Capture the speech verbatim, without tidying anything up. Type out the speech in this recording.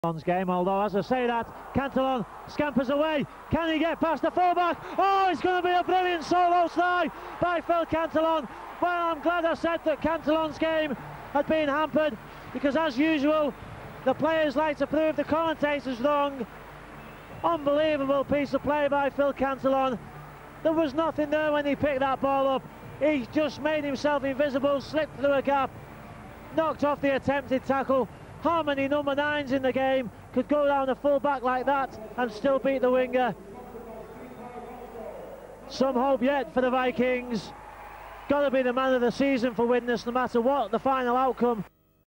Game, although as I say that, Cantillon scampers away. Can he get past the fullback? Oh, it's going to be a brilliant solo slide by Phil Cantillon. Well, I'm glad I said that Cantillon's game had been hampered, because as usual the players like to prove the commentators wrong. Unbelievable piece of play by Phil Cantillon. There was nothing there when he picked that ball up. He just made himself invisible, slipped through a gap, knocked off the attempted tackle. How many number nines in the game could go down the full back like that and still beat the winger? Some hope yet for the Vikings. Got to be the man of the season for Widnes, no matter what the final outcome.